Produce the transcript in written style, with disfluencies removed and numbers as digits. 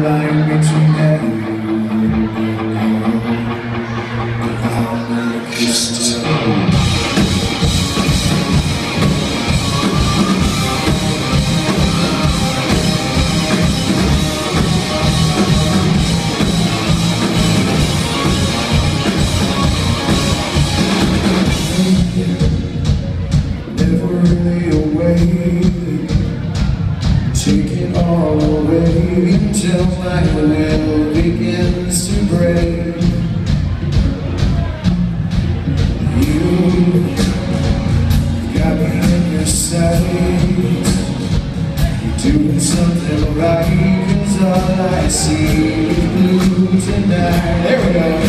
line between heaven and hell, and a kiss to home. Never really awake, take it all away until my will begins to break. You got me in your sight, you're doing something right, 'cause all I see is blue tonight. There we go.